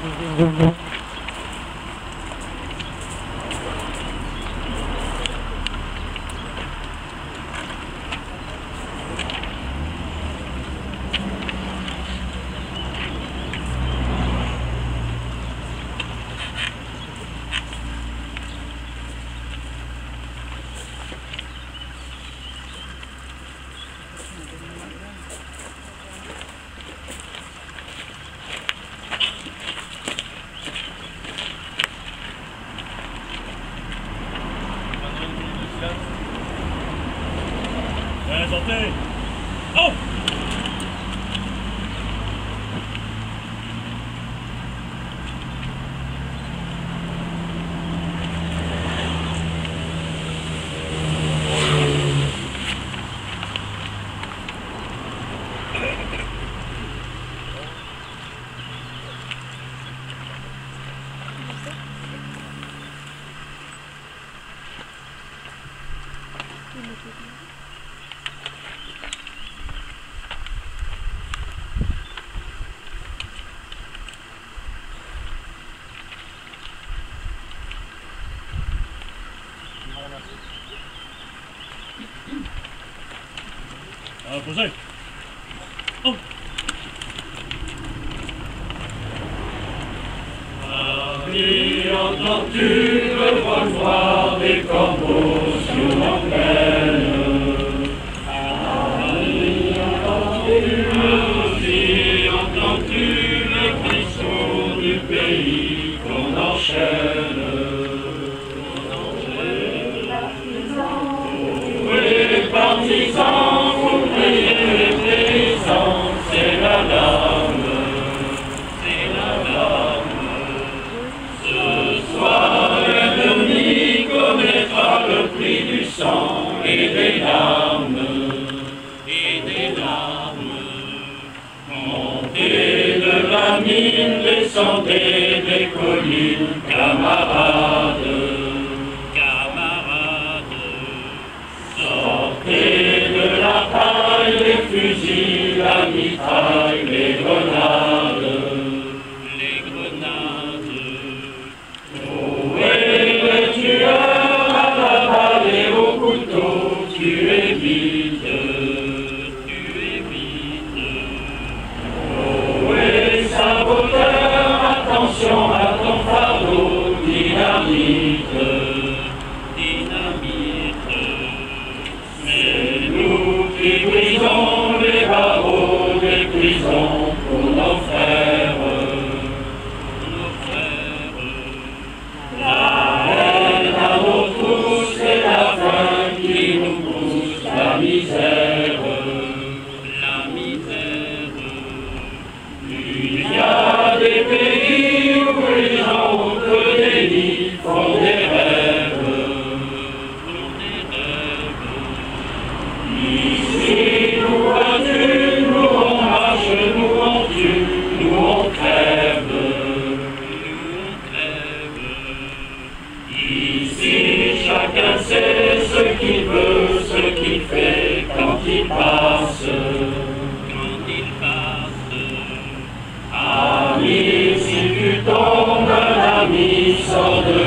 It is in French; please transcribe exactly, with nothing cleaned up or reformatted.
Allez, sortez! Oh! Ah, posez! Oh! Paris, entends-tu le voix des corbeaux sur l'antenne? Paris, entends-tu aussi, entends-tu les frissons du pays qu'on enchaîne? Les partisans, ouvriers, paysans, c'est la larme, c'est la larme. Ce soir, l'ennemi connaîtra le prix du sang et des larmes, et des larmes. Montez de la mine, descendez des collines, camarades. Sortez de la paille, les fusils, la mitraille, les grenades, les grenades. Trouez les tueurs à la balle et au couteau, tuez vite, tuez vite. Trouez saboteur, attention à ton fardeau, dynamite. Qui brisons les barreaux des prisons pour nos frères, nos frères. La haine à nos trousses et la faim qui nous pousse, la misère, la misère. Il y a des pays où les gens ont que des nids, font des rêves. Ici, nous voitures, nous on marche, nous on tue, nous on crève, nous on crève. Ici, chacun sait ce qu'il veut, ce qu'il fait quand il passe, quand il passe. Ami, si tu tombes, un ami sort de